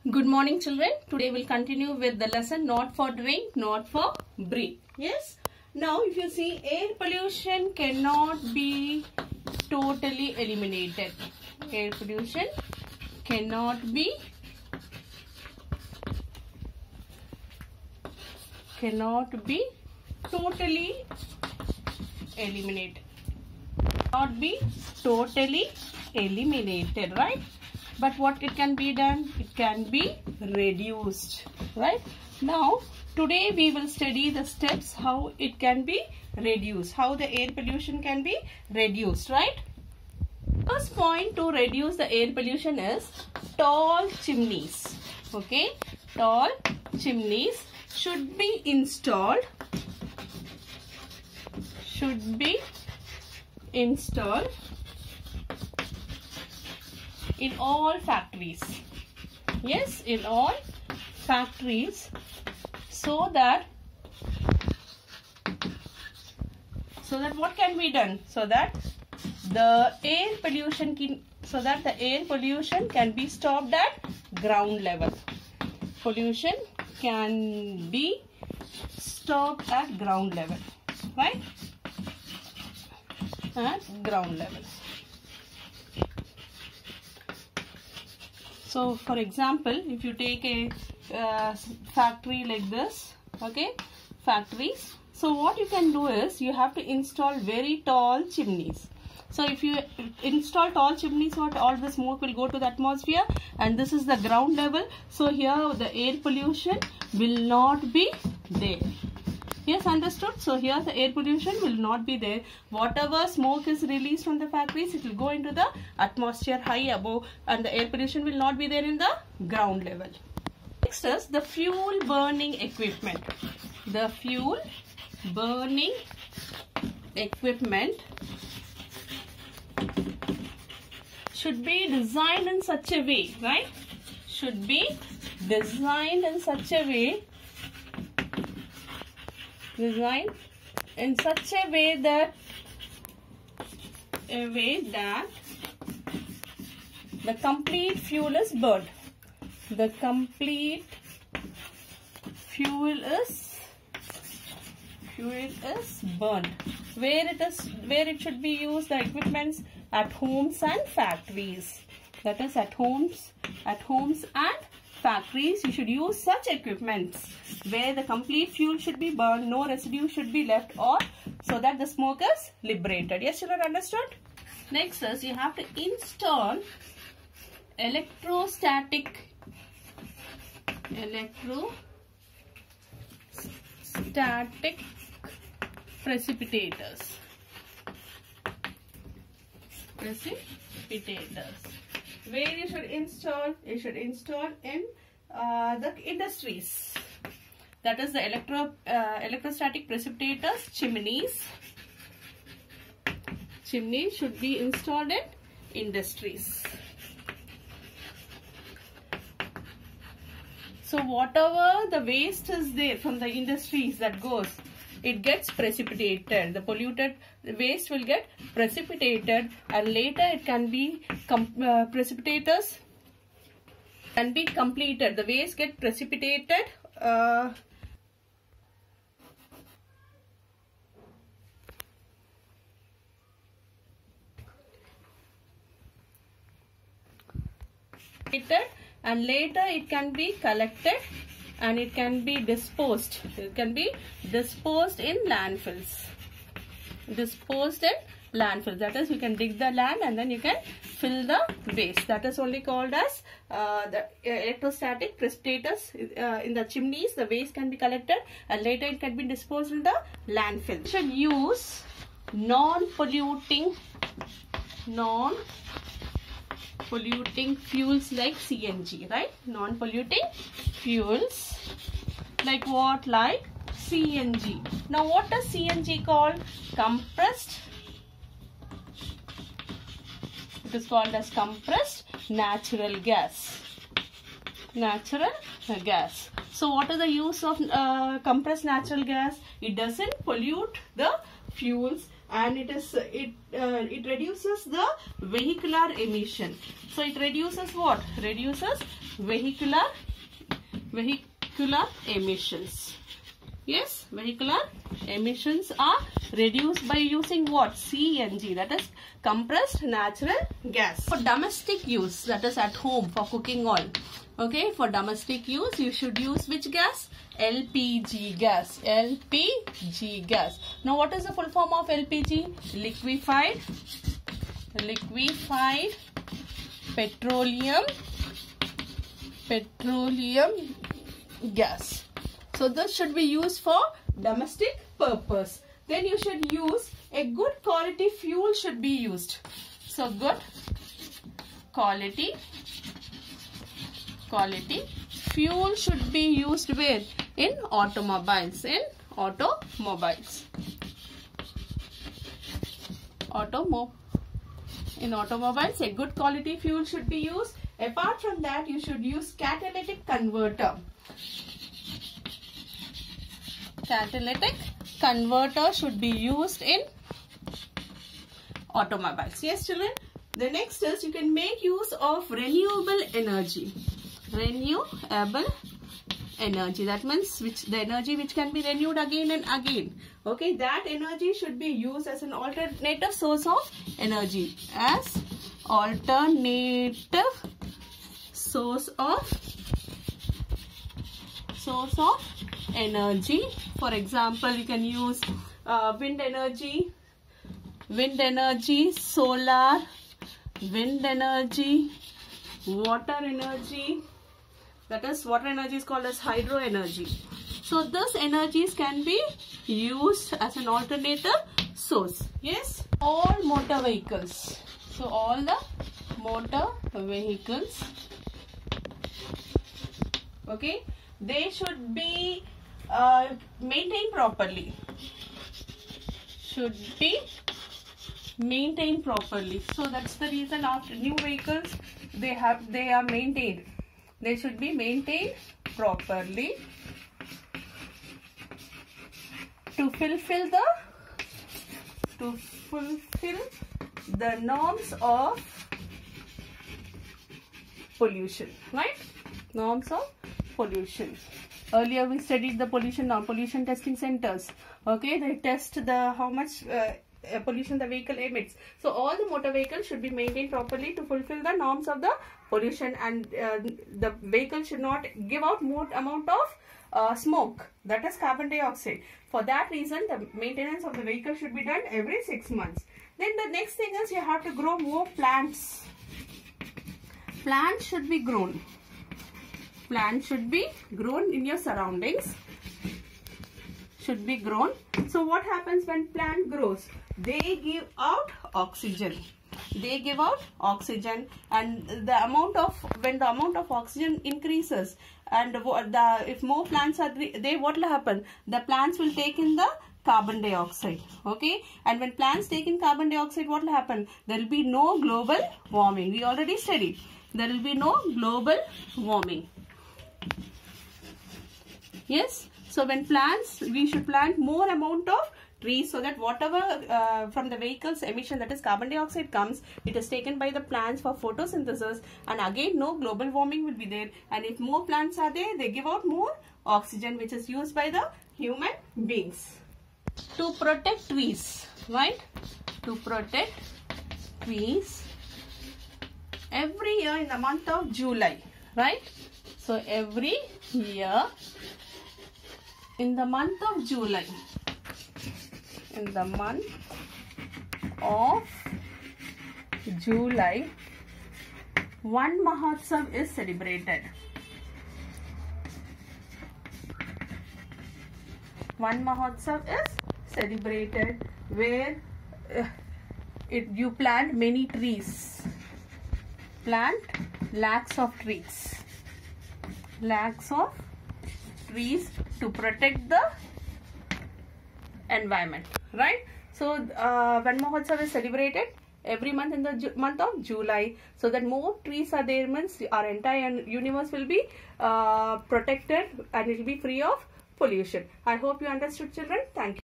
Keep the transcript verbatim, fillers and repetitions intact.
Good morning, children. Today we'll continue with the lesson not for drink, not for breathe. Yes. Now if you see, air pollution cannot be totally eliminated. Air pollution cannot be cannot be totally eliminated. Not be totally eliminated, right? But what it can be done? It can be reduced, right? Now, today we will study the steps how it can be reduced, how the air pollution can be reduced, right? First point to reduce the air pollution is tall chimneys, okay? Tall chimneys should be installed, should be installed in all factories. Yes, in all factories, so that so that what can be done? So that the air pollution can so that the air pollution can be stopped at ground level. Pollution can be stopped at ground level, right? At ground level. So, for example, if you take a uh, factory like this, okay, factories. So, what you can do is you have to install very tall chimneys. So, if you install tall chimneys, what all the smoke will go to the atmosphere, and this is the ground level. So, here the air pollution will not be there. Yes, understood? So, here the air pollution will not be there. Whatever smoke is released from the factories, it will go into the atmosphere high above, and the air pollution will not be there in the ground level. Next is the fuel burning equipment. The fuel burning equipment should be designed in such a way, right? Should be designed in such a way Designed in such a way that a way that the complete fuel is burned. The complete fuel is fuel is burned. Where it is where it should be used, the equipments at homes and factories. That is at homes, at homes and factories, you should use such equipments where the complete fuel should be burned, no residue should be left, or so that the smoke is liberated. Yes, children, understood? Next is you have to install electrostatic electrostatic precipitators. Precipitators. Where you should install? You should install in uh, the industries. That is the electro uh, electrostatic precipitators, chimneys. Chimneys should be installed in industries. So whatever the waste is there from the industries that goes, it gets precipitated. The polluted waste will get precipitated, and later it can be com uh, precipitators can be completed. The waste get precipitated. Uh, and later it can be collected and it can be disposed. It can be disposed in landfills. Disposed in landfills. That is, you can dig the land and then you can fill the waste. That is only called as uh, the electrostatic precipitators. Uh, in the chimneys, the waste can be collected and later it can be disposed in the landfill. You should use non-polluting, non-polluting fuels like C N G, right? Non-polluting fuels like what? Like C N G. Now what is C N G called? Compressed. It is called as compressed natural gas. Natural gas. So what is the use of uh, compressed natural gas? It doesn't pollute the fuels and it is it uh, it reduces the vehicular emission. So it reduces what? Reduces vehicular vehicular emissions. Yes, vehicular emissions are reduced by using what? C N G, that is compressed natural gas. For domestic use, that is at home for cooking oil. Okay, for domestic use, you should use which gas? L P G gas. L P G gas. Now, what is the full form of L P G? Liquefied, liquefied petroleum, petroleum gas. So this should be used for domestic purpose. Then you should use a good quality fuel should be used. So good quality quality fuel should be used where? In automobiles. In automobiles. Automo in automobiles, a good quality fuel should be used. Apart from that, you should use catalytic converter. Catalytic converter should be used in automobiles. Yes, children. The next is you can make use of renewable energy. Renewable energy. That means which the energy which can be renewed again and again. Okay, that energy should be used as an alternative source of energy. As alternative source of source of energy. For example, you can use uh, wind energy, wind energy, solar, wind energy, water energy. That is, water energy is called as hydro energy. So these energies can be used as an alternative source. Yes, all motor vehicles. So all the motor vehicles, okay, they should be uh, maintained properly. Should be maintained properly. So that's the reason after new vehicles they have they are maintained. They should be maintained properly to fulfill the to fulfill the norms of pollution, right? Norms of pollution. Earlier we studied the pollution norm, pollution testing centers. Okay, they test the how much uh, uh, pollution the vehicle emits. So all the motor vehicles should be maintained properly to fulfill the norms of the pollution, and uh, the vehicle should not give out more amount of uh, smoke, that is carbon dioxide. For that reason, the maintenance of the vehicle should be done every six months. Then the next thing is you have to grow more plants. Plants should be grown. Plants should be grown in your surroundings. Should be grown. So what happens when plant grows? They give out oxygen. They give out oxygen, and the amount of when the amount of oxygen increases, and the if more plants are they what will happen? The plants will take in the carbon dioxide. Okay, and when plants take in carbon dioxide, what will happen? There will be no global warming. We already studied. There will be no global warming. Yes. So when plants, we should plant more amount of trees so that whatever uh, from the vehicle's emission, that is carbon dioxide, comes, it is taken by the plants for photosynthesis, and again no global warming will be there. And if more plants are there, they give out more oxygen, which is used by the human beings. To protect trees, right? To protect trees, every year in the month of July, right? So every year in the month of July, in the month of July, Van Mahotsav is celebrated. Van Mahotsav is celebrated where uh, it, you plant many trees. Plant lakhs of trees. Lakhs of trees to protect the environment, right? So uh, Van Mahotsav is celebrated every month in the Ju month of July, so that more trees are there means our entire universe will be uh, protected and it will be free of pollution. I hope you understood, children. Thank you.